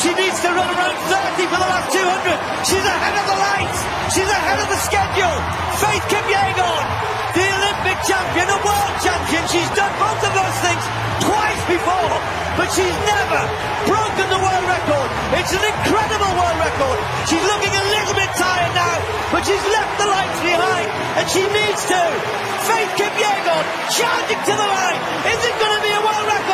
She needs to run around 30 for the last 200. She's ahead of the lights. She's ahead of the schedule. Faith Kipyegon, the Olympic champion and world champion. She's done both of those things twice before, but she's never broken the world record. It's an incredible world record. She's looking a little bit tired now, but she's left the lights behind, and she needs to. Faith Kipyegon charging to the line. Is it going to be a world record?